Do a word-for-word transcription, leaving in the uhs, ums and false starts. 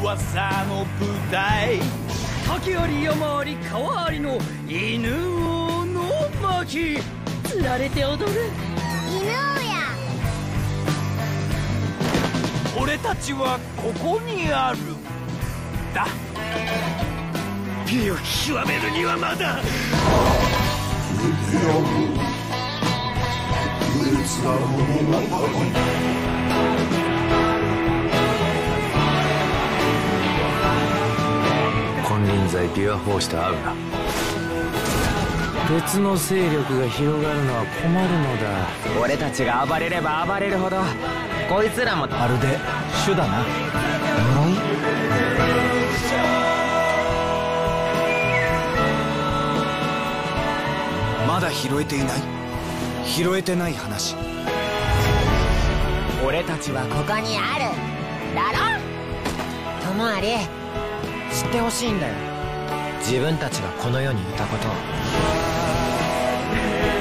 噂の舞台、 竹あり山あり川ありの犬王の巻、つられて踊る犬王や。 俺たちはここにあるだ。美を極めるにはまだ。 金輪際琵琶法師と会うな。別の勢力が広がるのは困るのだ。 俺たちが暴れれば暴れるほどこいつらもまるで主だな。呪い？まだ拾えていない、拾えてない話。 俺たちはここにあるだろ。友あり知ってほしいんだよ、自分たちがこの世にいたことを。